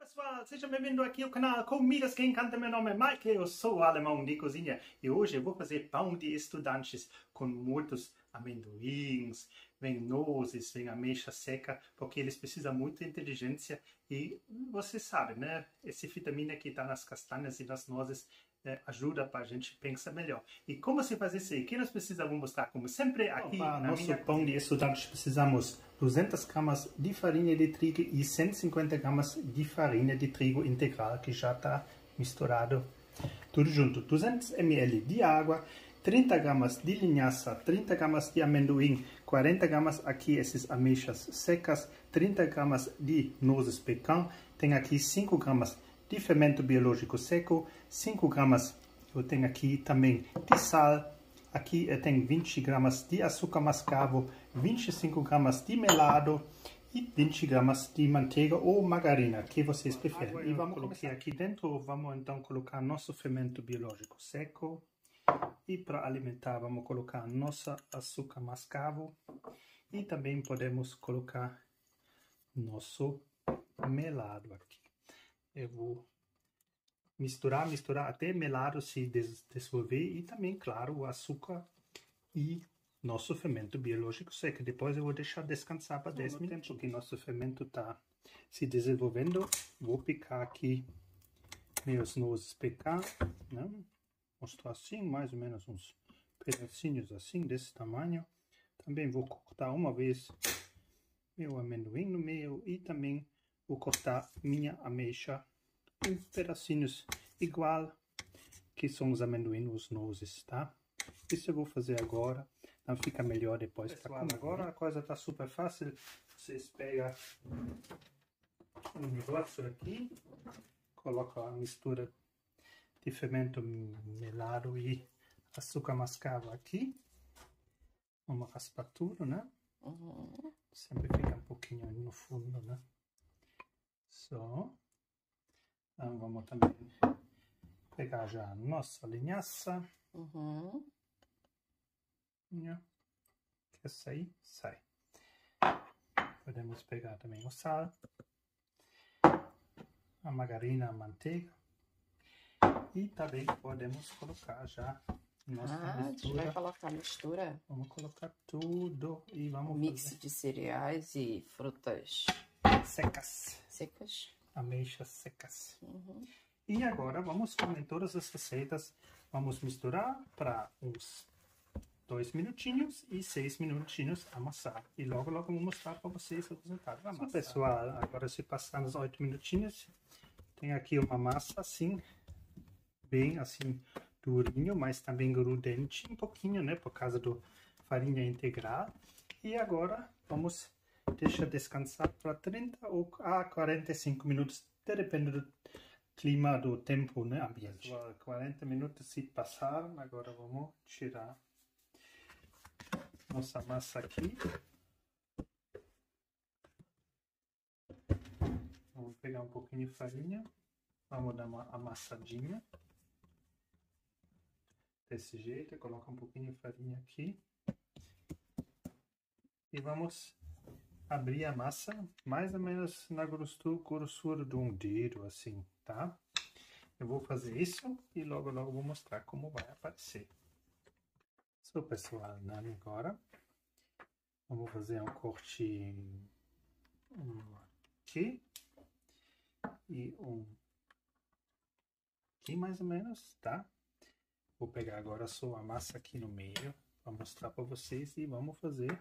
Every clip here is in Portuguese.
Pessoal, seja bem-vindo aqui ao canal Comidas Quem Canta. Meu nome é Mike, eu sou o alemão de cozinha e hoje eu vou fazer pão de estudantes com muitos amendoins, vem nozes, vem ameixa seca, porque eles precisam muito de inteligência e você sabe, né? Essa vitamina que está nas castanhas e nas nozes ajuda para a gente pensar melhor. E como se faz isso aí? Que nós precisamos mostrar, como sempre, aqui na nosso pão de estudantes precisamos 200 gramas de farinha de trigo e 150 gramas de farinha de trigo integral, que já está misturado tudo junto. 200 ml de água, 30 gramas de linhaça, 30 gramas de amendoim, 40 gramas aqui essas ameixas secas, 30 gramas de nozes pecan, tem aqui 5 gramas de fermento biológico seco, 5 gramas eu tenho aqui também de sal, aqui eu tenho 20 gramas de açúcar mascavo, 25 gramas de melado e 20 gramas de manteiga ou margarina, que vocês preferem. E vamos colocar aqui dentro, vamos então colocar nosso fermento biológico seco. E para alimentar, vamos colocar nosso açúcar mascavo. E também podemos colocar nosso melado aqui. Eu vou misturar até melado se dissolver. E também, claro, o açúcar e nosso fermento biológico seco. Depois eu vou deixar descansar para 10 minutos. Porque nosso fermento está se desenvolvendo. Vou picar aqui meus nozes pecan, né? Mostrar assim, mais ou menos uns pedacinhos assim, desse tamanho. Também vou cortar uma vez meu amendoim no meio e também vou cortar minha ameixa em pedacinhos igual que são os amendoim, os nozes, tá? Isso eu vou fazer agora, não fica melhor depois. Pessoal, agora a coisa tá super fácil. Vocês pegam um negócio aqui, colocam a mistura de fermento melado e açúcar mascavo aqui. Vamos raspar tudo, né? Sempre fica um pouquinho no fundo, né? Só. Então, vamos também pegar já a nossa linhaça. Quer sair? Sai. Podemos pegar também o sal, a margarina, a manteiga. E também podemos colocar já nossa mistura. A gente vai colocar a mistura? Vamos colocar tudo e vamos mix fazer de cereais e frutas secas. Ameixas secas. E agora vamos comer todas as receitas. Vamos misturar para uns 2 minutinhos e 6 minutinhos amassar. E logo logo vou mostrar para vocês o resultado. Então, pessoal, agora se passar uns 8 minutinhos, tem aqui uma massa assim, bem assim durinho, mas também grudente um pouquinho, né, por causa do farinha integral. E agora vamos deixar descansar para 30 ou a 45 minutos, depende do clima, do tempo, né, ambiente. 40 minutos se passaram, agora vamos tirar nossa massa aqui. Vamos pegar um pouquinho de farinha, vamos dar uma amassadinha. Desse jeito, coloca um pouquinho de farinha aqui. E vamos abrir a massa mais ou menos na grossura de um dedo, assim, tá? Eu vou fazer isso e logo logo vou mostrar como vai aparecer. So, pessoal, agora vamos fazer um corte aqui e aqui mais ou menos, tá? Vou pegar agora só a massa aqui no meio para mostrar para vocês e vamos fazer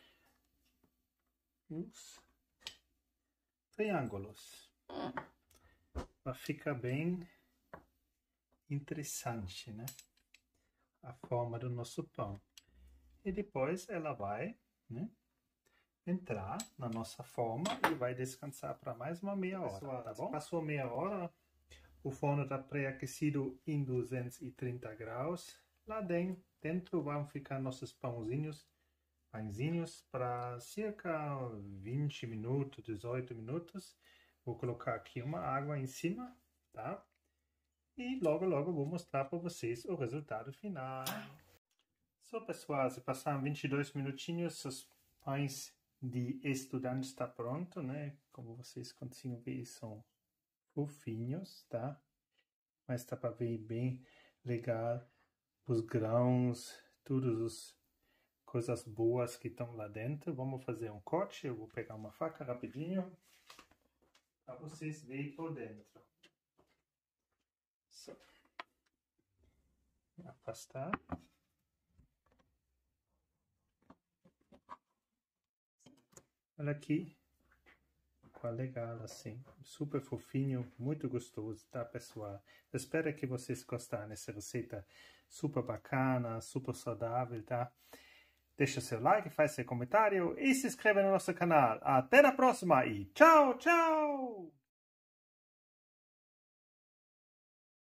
uns triângulos. Vai ficar bem interessante, né? A forma do nosso pão. E depois ela vai, né, entrar na nossa forma e vai descansar para mais uma meia hora, pessoal, tá bom? Passou meia hora. O forno está pré-aquecido em 230 graus. Lá dentro vão ficar nossos pãezinhos para cerca 20 minutos, 18 minutos. Vou colocar aqui uma água em cima, tá? E logo logo vou mostrar para vocês o resultado final. So, pessoal, se passaram 22 minutinhos, os pães de estudante está pronto, né? Como vocês conseguem ver, são fofinhos, tá? Mas tá para ver bem legal os grãos, todas as coisas boas que estão lá dentro. Vamos fazer um corte. Eu vou pegar uma faca rapidinho para vocês verem por dentro. Só. Afastar. Olha aqui. Qual legal assim. Super fofinho, muito gostoso, tá, pessoal? Eu espero que vocês gostaram dessa receita super bacana, super saudável, tá? Deixa seu like, faz seu comentário e se inscreva no nosso canal. Até a próxima e tchau, tchau!